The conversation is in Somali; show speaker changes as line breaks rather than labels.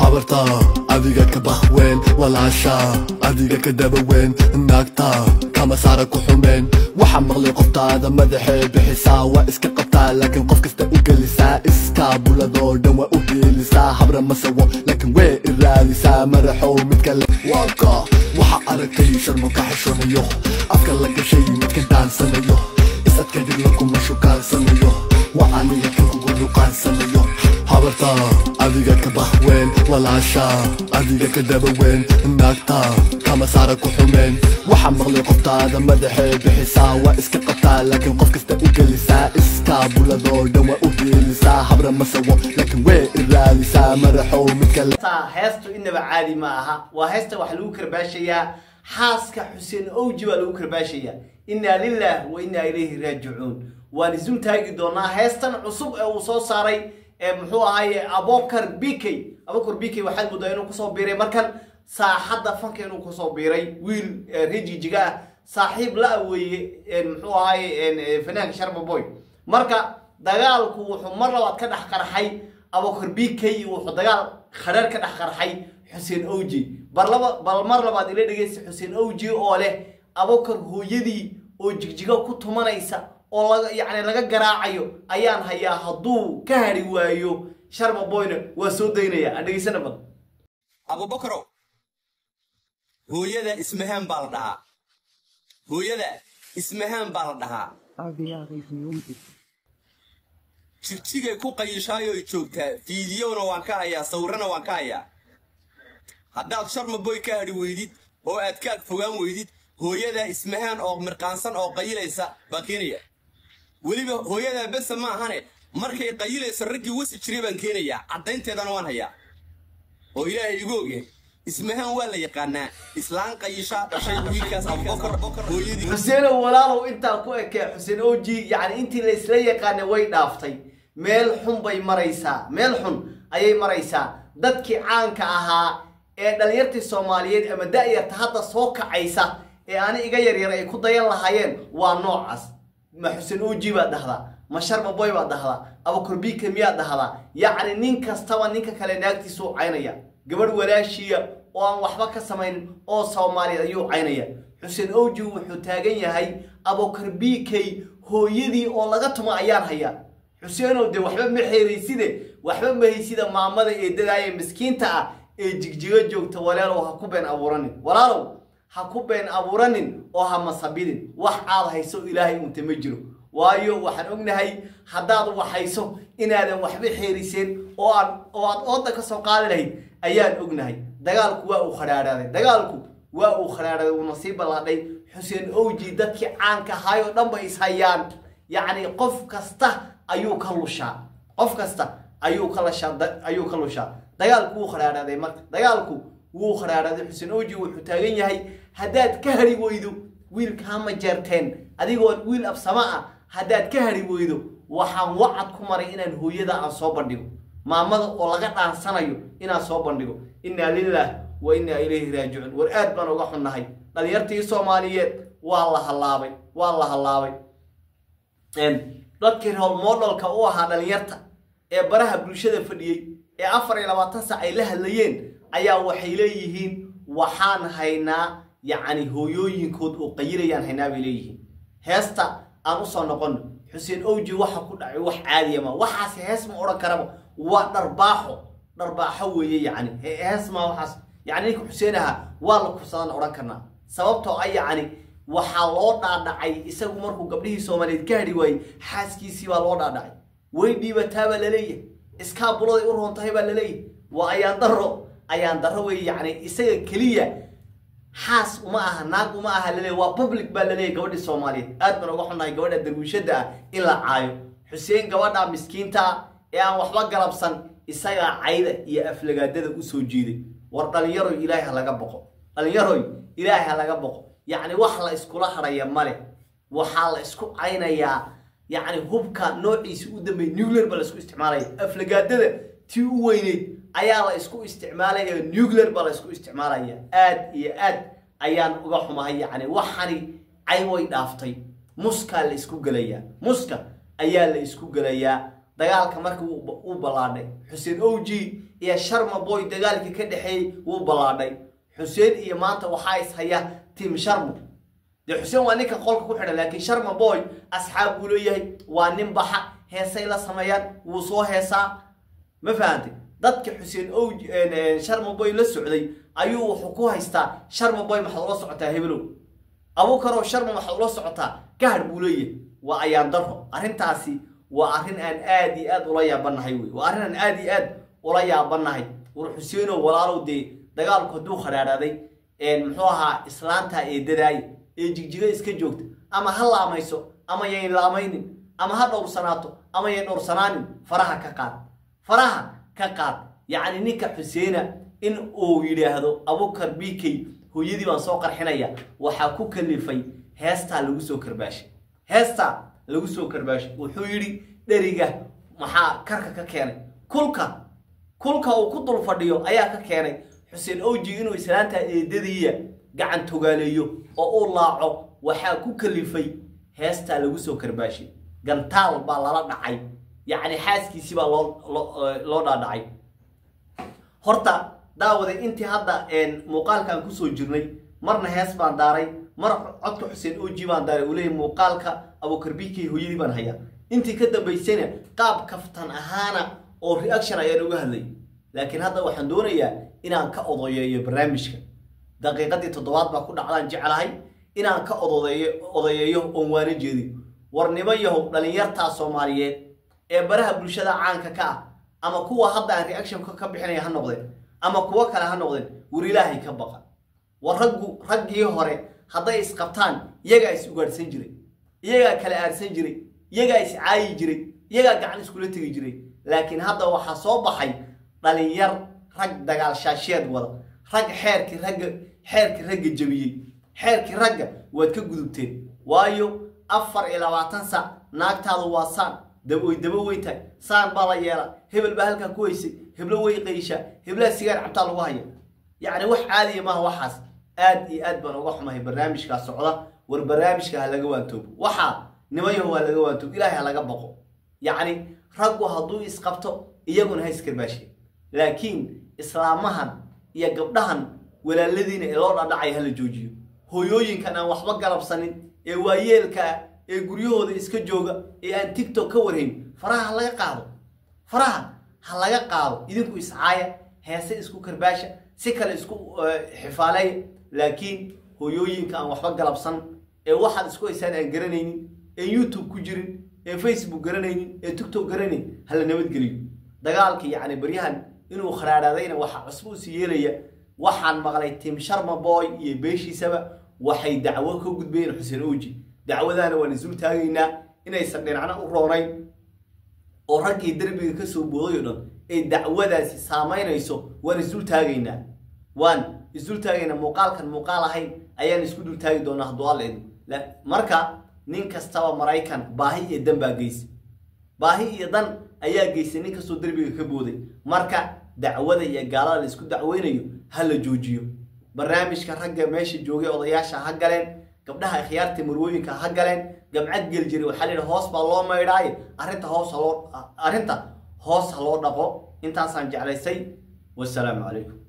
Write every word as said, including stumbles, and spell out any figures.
habarta adiga ka bahween walaasha adiga ka dabaweyn naagta kama saara ku xumeen waxa maqlay qoftaada madaxee bixisaa waa iska qabtaa laakiin qof kasta u gelisaa iskaabuladoo dhan waa u geelisaa habra masawo laakiin way iraadisaa madaxow mid kale waaka waxa aragtay sharmo ka xishoonayo afka la gashay midka daansanayo isadka dhigla kuma shukaansanayo waa aniga kan kugu luqaansanayo habarta adiga ka bahween walaasha adiga ka dabaweyn naagta kama saara ku xumeen waxa maqlay qoftaada madaxee bixisaa waa iska qabtaa laakiin qof kasta u gelisaa iskaabuladoo dhan waa u geelisaa habra masawo laakiin way iraadisaa madaxow mid kale
heestu inaba caadi ma aha waa heesta wax lagu karbaashayaa xaaska xuseen owji waa lagu karbaashayaa inna lillahi wa inna ilayhi raajicuun waan isum taagi doonaa heestan cusub ee uu soo saaray ee muxuu ahaayay Abokar Bikey Abokar Bikey waxaad muddo inuu ku soo biiray markan saaxadda fanka inuu ku soo biiray wiil rijijiga saaxiib la weeye muxuu ahaayay fanaanka Sharma Boy marka dagaalku wuxuu mar labaad ka dhax qarxay Abokar Bikey wuxuu dagaal khadar ka dhax qarxay Xuseen Owji bar laba bal mar labaad ila dhageystay Xuseen Owji oo leh Abokar hooyadii oo jigjiga ku tumanaysa oo laga yaani laga garaacayo ayaan hayaa haduu ka hari waayo Sharma Boyna waa soo daynaya adheysana bad
Abubakar hooyada ismahan baa la dhahaa hooyada ismahan baa la dhahaa jigjiga ku qayshaayo joogtaa fiidiyowna waan ka hayaa sawirana waan ka hayaa haddaad Sharma Boy ka hari weydid oo aad ka fogaan weydid hooyada ismahan oo mirqaansan oo qayilaysa baaqiinaya waliba hooyada bas ma ahane markay qayilayso ragii wasi jiray baan keenaya cadaynteedana waan hayaa oo ilaahay igu ogyahay ismahan waa la yaqaanaa islaan qayisha dhashay wiilkaas Abubakar hooyadii
Xuseen walaalow inta ku ekay Xuseen Owji yaani intii la isla yaqaan way dhaaftay meel xun bay maraysaa meel xun ayay maraysaa dadkii caanka ahaa ee dhalinyartii Soomaaliyeed ama daayirta hadda soo kacaysa ee aan iga yar yar ay ku dayan lahaayeen waa noocaas ma Xuseen Owji baa dhahda ma Sharma Boy baa dhahda Abokar Bikey miyaa dhahda yaani nin kastaba ninka kale naagtiisu caynaya gabadh walaashiya oo aan waxba ka sameyn oo Soomaaliyeed ayuu caynaya Xuseen Owji wuxuu taagan yahay Abokar Bikey hooyadii oo laga tumo ayaan hayaa Xuseen oo de waxba ma xiriiside waxba ma haysida maamada ee dadaaye miskiinta ah ee jigjiga joogta walaalow ha ku been abuuranin walaalow ha ku been abuuranin oo ha masabidin wax aad hayso ilaahay unta ma jiro waayo waxaan ognahay hadaad wax hayso inaadan waxba xiriiseen oo aad oo aad ooda ka soo qaadi lahayd ayaan ognahay dagaalku waa uu kharaaraaday dagaalku waa uu kharaaraaday uu nasiib laadhay Xuseen Owji dadkii caanka haayo dhanba is hayaan yaani qof kasta ayuu ka lushaa qof kasta ayuu ka lashaa ayuu ka lushaa dagaalku wuu kharaaraaday marka dagaalku wuu kharaaraaday Xuseen Owji wuxuu taagan yahay hadaad ka hari weydo wiilka ma jeerteen adigoo wiil absama ah hadaad ka hari weydo waxaan wacad ku maray inaan hooyada aan soo bandhigo maamada oo laga dhaansanayo inaan soo bandhigo inna lillahi wa inna ilayhi raaji'un war aad baan uga xunnahay dhalinyartii Soomaaliyeed waa la halaabay waa la halaabay en dadkii role modelka u ahaa dhalinyarta ee baraha bulshada fadhiyay ee afar iyo labaatan saac ay la hadlayeen ayaa waxay leeyihiin waxaan haynaa yaani hooyooyinkood oo qayirayaan haynaa bay leeyihiin heesta aan u soo noqon Xuseen Owji waxa ku dhacay wax caadi ma waxaas hees ma oran karaba waa dharbaaxo dharbaaxo weeye yaani hees ma waxaas yaani Xuseenaha waa la kursadan oran karnaa sababtoo ay yaani waxa loo dhaadhacay isagu markuu gabdhihii Soomaaliyeed ka hari way xaaskiisii baa loo dhaadhacay way dhiibataaba la leeyahay iska bulada u roontahay baa la leeyahay waa ayaan daro ayaan daro way yaani isaga kaliya xaas uma aha naag uma aha la leeyahay waa public baa la leeyahay gabadhii Soomaaliyeed aad baan uga xunahay gabadha darwiishada in la caayo Xuseen gabadha miskiinta ee aan waxba galabsan isaga cayda iyo aflagaadada u soo jiiday war dhalinyaro Ilaahay laga boqo dhalinyaro Ilaahay laga boqo yaani wax la isku la haraya male waxa la isku caynaya yaani hubka noociisa u damay nuclear bal isku isticmaalay aflagaadada tii u weyneed ayaa la isku isticmaalaya nuclear bal isku isticmaalaya aad iyo aad ayaan uga xumahay yaani waxani ay way dhaaftay muska la isku galaya muska ayaa la isku galaya dagaalka markii uu balaadhay Xuseen Owji iyo Sharma Boy dagaalkii ka dhaxeeyay wuu balaadhay Xuseen iyo maanta waxa is haya team Sharma de Xuseen waa ninka qolka ku xidhan laakiin Sharma Boy asxaab uu leeyahay waa nin baxa heesay la sameeyaan wuu soo heesaa ma fahanti dadka Xuseen oo Sharma Boy la socday ayuu wuxuu ku haystaa Sharma Boy maxaa la socotaa heblow Abu Karo Sharma maxaa la socotaa gaar buu leeyahay waa ayaan daro arintaasi waa arin aan aad iyo aad ula yaabanahay way waa arin aan aad iyo aad ula yaabanahay war Xuseen oo walaalow de dagaalku duu kharaaraaday een muxuu ahaa islaanta ee dadaay ee jigjiga iska joogta ama ha laamayso ama yeen laamaynin ama ha dhowrsanaato ama yeen dhowrsanaanin faraha ka qaad faraha ka qaad yaani ninka Xuseena in uu yiraahdo Abubakar B K hooyadii baan soo qarxinaya waxa ku kalifay heesta lagu soo karbaashay heesta lagu soo karbaashay wuxuu yiri dheriga maxaa karka ka keenay kulka kulka uu ku dul fadhiyo ayaa ka keenay Xuseen Oji inuu islaanta eedadiya gacan togaaleeyo oo uu laaco waxa ku kalifay heesta lagu soo karbaashay gantaal baa lala dhacay yaani xaaskiisi baa loo loo dhaadhacay horta daawada intii hadda een muuqaalkan ku soo jirnay marna hees baan daaray mar codka Xuseen Oji baan daaray uu leeyahay muuqaalka Abubakar B K hooyadii baan haya intii ka dambaysayna qaab kaftan ahaana oo reaction ayaan uga hadlay laakiin hadda waxaan doonayaa inaan ka odayeeyo barnaamijka daqiiqadii toddobaad baa ku dhacdaan jecelahay inaan ka odayeeyo odayeeyo oo waana jeedi warnimo yahow dhalinyarta Soomaaliyeed ee baraha bulshada caanka ka ah ama kuwa hadda aan reaction ka bixinaya ha noqdeen ama kuwa kale ha noqdeen war Ilaahay ka baqa war raggu raggii hore haday isqabtaan iyaga is ugaarsan jiray iyaga kala aarsan jiray iyaga is caayi jiray iyaga gacan isku la tagi jiray laakiin hadda waxa soo baxay dhalinyar rag dagaal shaasheed wada rag xeerkii ragga xeerkii ragga jabiyay xeerkii ragga waad ka gudubteen waayo afar iyo labaatan saac naagtaadu waa saan dabo dabo weynta saan baa la yeela hebel baa halka ku haysay heblo way qeysha hebla sigaar cabta lagu haya yaani wax caadi ma waxaas aad iyo aad baan uga xumahay barnaamijka socda war barnaamijka laga waantoobo waxa nimayo waa laga waantoobo Ilaahay laga baqo yaani raggu haduu isqabto iyaguna hay iskarbaashi laakiin islaamahan iyo gabdhahan walaaladiina ee loo dhacay hal joojiyo hooyooyinkan aan waxba galabsanin ee waayeelka ee guryahooda iska jooga ee aan TikTok ka wareyn faraha laga qaado faraha ha laga qaado idinku iscaaya heese isku karbaasha si kale isku xifaalay laakiin hooyooyinka aan waxba galabsan ee waxa isku haysan aan garanaynin ee YouTube ku jirin ee Facebook garanaynin ee TikTok garanaynin hal nabad geliyo dagaalkii yaani bariyahan inuu kharaaraadayna waxa cusub u yeelaya waxaan maqlay team Sharma Boy iyo beeshiisaba waxay dacwo ka gudbeen Xuseen Oji dacwadana waan isu taagaynaa inay sadhinacna u roonayn oo raggii darbiga ka soo booday dhan ay dacwadaasi saameynayso waan isu taagaynaa waan isu taagaynaa muuqaalkan muuqaal ahayn ayaan isku dul taagi doonaa hadduu alla idin marka nin kastaba Mareykan baahi iyo dan baa geysay baahi iyo dan ayaa geysay nin kastoo darbiga ka booday marka dacwada iyo gaalada la isku dacweynayo hal la joojiyo barnaamijka ragga meesha joogay odayaasha ha galeen gabdhaha khiyaarta marwooyinka ha galeen gamcad gel jiray waxa la hoos baa loo meeydhay arinta hoos loo arinta hoos loo dhaqo intaasaan jeclaysay wassalaamu calaykum